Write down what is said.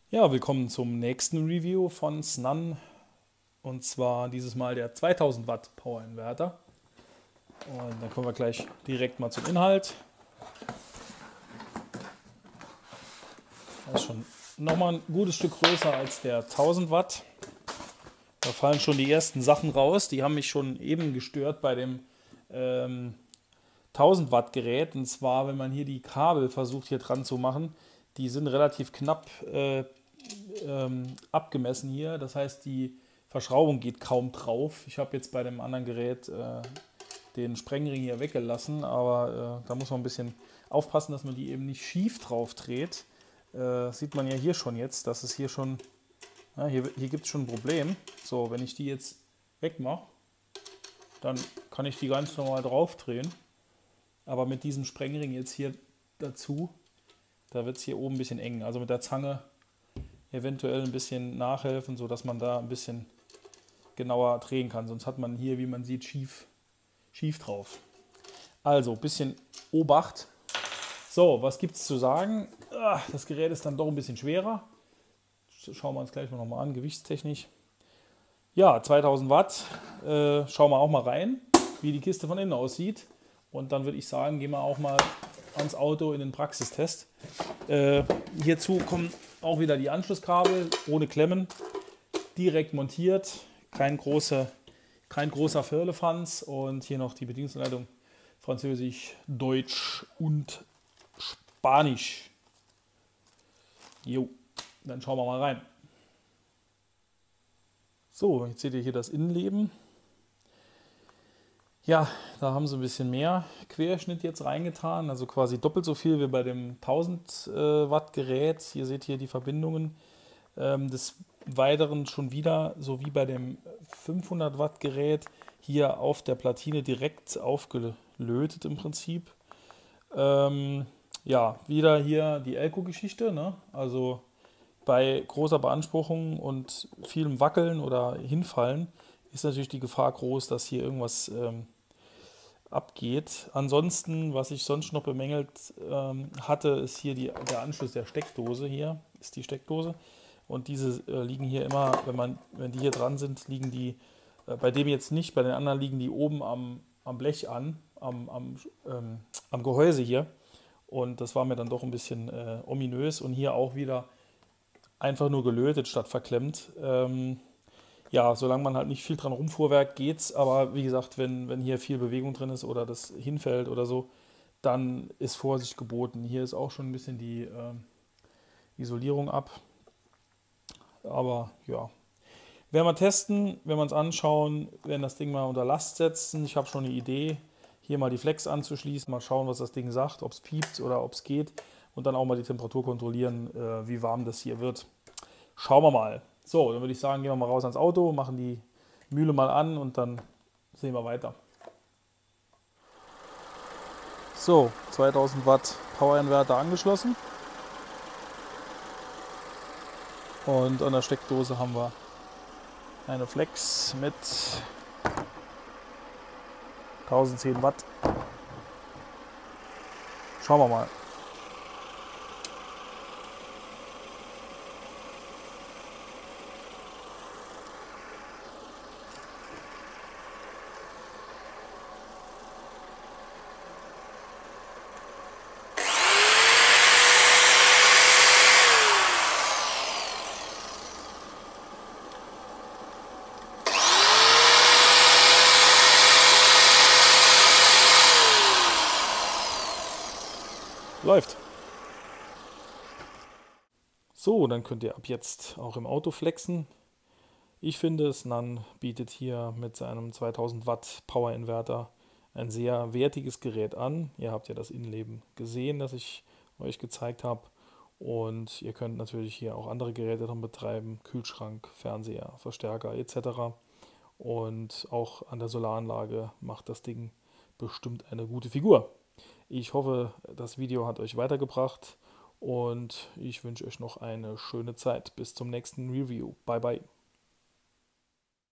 Ja, willkommen zum nächsten Review von Snan, und zwar dieses Mal der 2000 Watt Power-Inverter. Und dann kommen wir gleich direkt mal zum Inhalt. Das ist schon nochmal ein gutes Stück größer als der 1000 Watt. Da fallen schon die ersten Sachen raus, die haben mich schon eben gestört bei dem 1000 Watt Gerät. Und zwar, wenn man hier die Kabel versucht hier dran zu machen, die sind relativ knapp abgemessen hier. Das heißt, die Verschraubung geht kaum drauf. Ich habe jetzt bei dem anderen Gerät den Sprengring hier weggelassen, aber da muss man ein bisschen aufpassen, dass man die eben nicht schief drauf dreht. Sieht man ja hier schon jetzt, dass es hier schon, ja, hier gibt es schon ein Problem. So, wenn ich die jetzt wegmache, dann kann ich die ganz normal drauf drehen. Aber mit diesem Sprengring jetzt hier dazu, da wird es hier oben ein bisschen eng. Also mit der Zange eventuell ein bisschen nachhelfen, sodass man da ein bisschen genauer drehen kann. Sonst hat man hier, wie man sieht, schief drauf. Also ein bisschen Obacht. So, was gibt es zu sagen? Das Gerät ist dann doch ein bisschen schwerer. Schauen wir uns gleich noch mal an, gewichtstechnisch. Ja, 2000 Watt. Schauen wir auch mal rein, wie die Kiste von innen aussieht. Und dann würde ich sagen, gehen wir auch mal ans Auto in den Praxistest. Hierzu kommen auch wieder die Anschlusskabel ohne Klemmen, direkt montiert, kein großer Firlefanz, und hier noch die Bedienungsanleitung Französisch, Deutsch und Spanisch. Jo, dann schauen wir mal rein. So, jetzt seht ihr hier das Innenleben. Ja, da haben sie ein bisschen mehr Querschnitt jetzt reingetan, also quasi doppelt so viel wie bei dem 1000 Watt Gerät. Ihr seht hier die Verbindungen. Des Weiteren schon wieder, so wie bei dem 500 Watt Gerät, hier auf der Platine direkt aufgelötet im Prinzip. Ja, wieder hier die Elko-Geschichte, ne? Also bei großer Beanspruchung und vielem Wackeln oder Hinfallen ist natürlich die Gefahr groß, dass hier irgendwas abgeht. Ansonsten, was ich sonst noch bemängelt hatte, ist hier der Anschluss der Steckdose. Hier ist die Steckdose. Und diese liegen hier immer, wenn die hier dran sind, liegen die, bei dem jetzt nicht, bei den anderen liegen die oben am Blech an, am Gehäuse hier. Und das war mir dann doch ein bisschen ominös. Und hier auch wieder einfach nur gelötet statt verklemmt. Ja, solange man halt nicht viel dran rumfuhrwerk, geht's. Aber wie gesagt, wenn hier viel Bewegung drin ist oder das hinfällt oder so, dann ist Vorsicht geboten. Hier ist auch schon ein bisschen die Isolierung ab. Aber ja, werden wir testen, werden wir uns anschauen, werden das Ding mal unter Last setzen. Ich habe schon eine Idee, hier mal die Flex anzuschließen, mal schauen, was das Ding sagt, ob es piept oder ob es geht, und dann auch mal die Temperatur kontrollieren, wie warm das hier wird. Schauen wir mal. So, dann würde ich sagen, gehen wir mal raus ans Auto, machen die Mühle mal an und dann sehen wir weiter. So, 2000 Watt Power-Inverter angeschlossen. Und an der Steckdose haben wir eine Flex mit 1010 Watt. Schauen wir mal. Läuft. So, dann könnt ihr ab jetzt auch im Auto flexen. Ich finde, Snan bietet hier mit seinem 2000 Watt Power Inverter ein sehr wertiges Gerät an. Ihr habt ja das Innenleben gesehen, das ich euch gezeigt habe. Und ihr könnt natürlich hier auch andere Geräte dran betreiben, Kühlschrank, Fernseher, Verstärker etc. Und auch an der Solaranlage macht das Ding bestimmt eine gute Figur. Ich hoffe, das Video hat euch weitergebracht und ich wünsche euch noch eine schöne Zeit. Bis zum nächsten Review. Bye bye.